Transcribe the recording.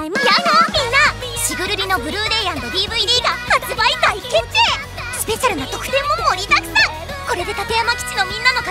います。やだみんな、しぐるりのブルーレイ&DVD が発売大決定。スペシャルな特典も盛りだくさん。これで立山基地のみんなの